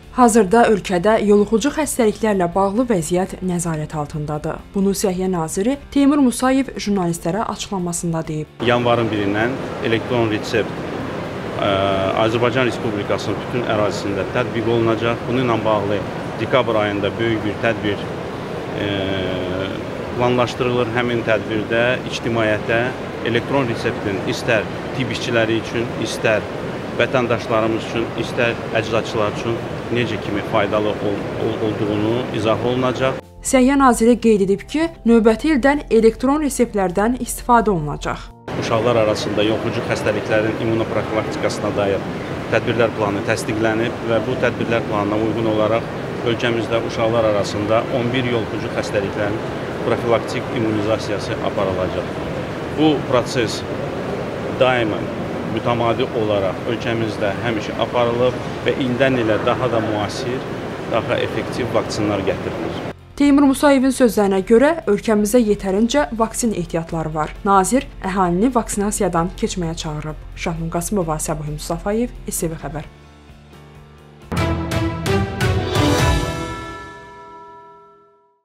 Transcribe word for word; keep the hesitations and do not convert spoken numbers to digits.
Hazırda ölkədə yoluxucu xəstəliklərlə bağlı vəziyyət nəzarət altındadır. Bunu Səhiyyə naziri Teymur Musayev jurnalistlərə açıqlamasında deyib. Yanvarın birindən elektron resept ə, Azərbaycan Respublikasının bütün ərazisində tətbiq olunacaq. Bununla bağlı dekabr ayında böyük bir tədbir ə, planlaşdırılır. Həmin tədbirdə ictimaiyyətə elektron reseptin istər tibb işçiləri üçün, istər vətəndaşlarımız üçün, istər əczaçılar üçün necə kimi faydalı ol olduğunu izah olunacaq. Səhiyyə naziri qeyd edib ki, növbəti ildən elektron reseptlərdən istifadə olunacaq. Uşaqlar arasında yoluxucu xəstəliklərin immunoprofilaktikasına dair tədbirlər planı təsdiqlənib və bu tədbirlər planına uyğun olaraq ölkəmizdə uşaqlar arasında on bir yoluxucu xəstəliklərin profilaktik immunizasiyası aparılacaq. Bu proses daima mütəmadi olaraq ölkəmizdə həmişə aparılıb və ildən ilə daha da müasir, daha effektiv vaksinlər gətirilir. Teymur Musayevin sözlərinə görə ölkəmizdə yetərincə vaksin ehtiyatları var. Nazir əhalini vaksinasiyadan keçməyə çağırıb. Şahnun Qasımova, Səbuhi Mustafayev, S T V Xəbər.